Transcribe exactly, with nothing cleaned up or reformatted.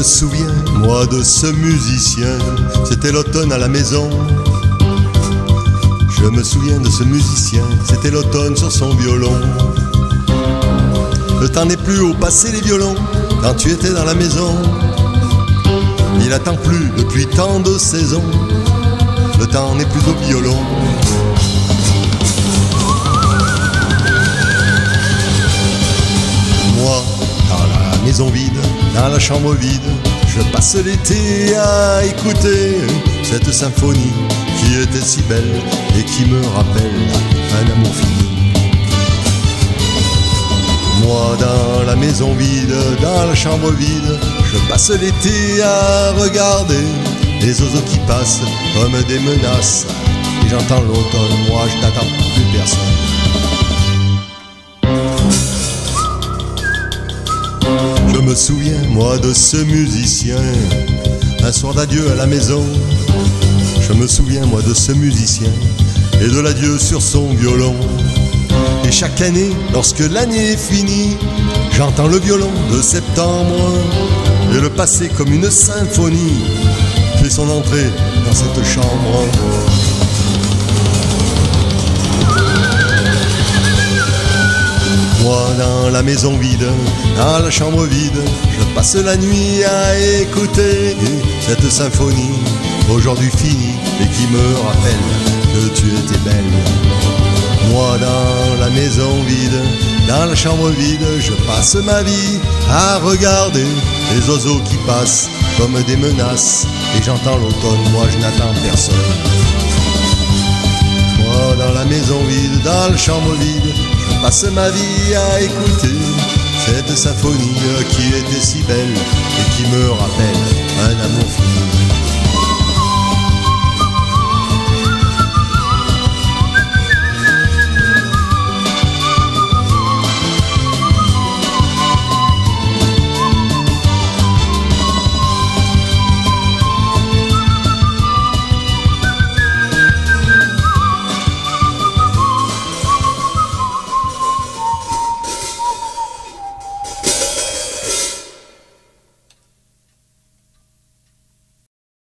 me souviens, moi, de ce musicien, c'était l'automne à la maison. Je me souviens de ce musicien, c'était l'automne sur son violon. Le temps n'est plus au passé les violons, quand tu étais dans la maison. Il attend plus depuis tant de saisons, le temps n'est plus au violon. Moi, dans la maison vide, dans la chambre vide, je passe l'été à écouter cette symphonie qui était si belle et qui me rappelle un amour fini. Moi dans la maison vide, dans la chambre vide, je passe l'été à regarder les oiseaux qui passent comme des menaces. Et j'entends l'automne, moi je n'attends plus personne. Je me souviens, moi, de ce musicien, un soir d'adieu à la maison. Je me souviens, moi, de ce musicien et de l'adieu sur son violon. Et chaque année, lorsque l'année est finie, j'entends le violon de septembre. Et le passé comme une symphonie fait son entrée dans cette chambre. Moi dans la maison vide, dans la chambre vide, je passe la nuit à écouter cette symphonie aujourd'hui finie et qui me rappelle que tu étais belle. Moi dans la maison vide, dans la chambre vide, je passe ma vie à regarder les oiseaux qui passent comme des menaces. Et j'entends l'automne, moi je n'attends personne. Moi dans la maison vide, dans la chambre vide, je passe ma vie à écouter cette symphonie qui était si belle et qui me rappelle un amour fini.